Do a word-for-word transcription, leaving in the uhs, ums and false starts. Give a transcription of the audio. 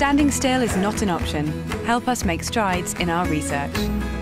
Standing still is not an option. Help us make strides in our research.